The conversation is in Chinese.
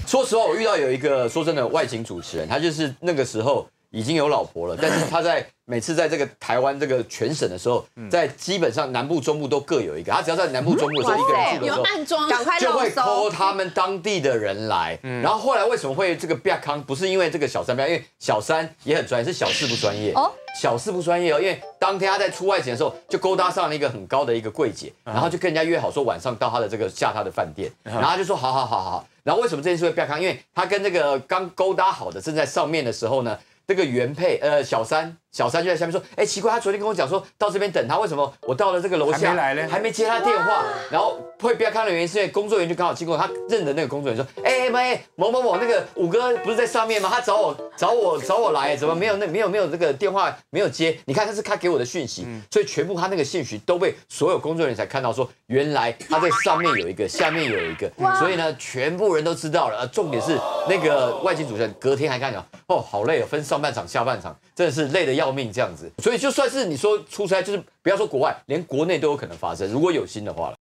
说实话，我遇到有一个说真的外景主持人，他就是那个时候已经有老婆了，但是他每次在这个台湾这个全省的时候，在基本上南部、中部都各有一个。他只要在南部、中部的时候一个人住的时候， 暗装， 就会 call 他们当地的人来。然后后来为什么会这个变康？不是因为这个小三，因为小三也很专业，是小四不专业。哦，小四不专业哦，因为当天他在出外景的时候，就勾搭上了一个很高的一个柜姐，然后就跟人家约好说晚上到他的这个下他的饭店，然后他就说好。然后为什么这件事会变康？因为他跟这个刚勾搭好的正在上面的时候呢。这个原配小三就在下面说，哎，奇怪，他昨天跟我讲说到这边等他，为什么我到了这个楼下还没接他电话？然后会不要看的原因是因为工作人员就刚好经过，他认得那个工作人员说，哎，某那个五哥不是在上面吗？他找我来，怎么没有这个电话没有接？你看他是他给我的讯息，所以全部他那个讯息都被所有工作人员才看到，说原来他在上面有一个，下面有一个，所以呢，全部人都知道了。重点是那个外景主持人隔天还跟他讲，哦，好累哦，分上半场、下半场，真的是累得要命这样子。所以就算是你说出差，就是不要说国外，连国内都有可能发生，如果有心的话了。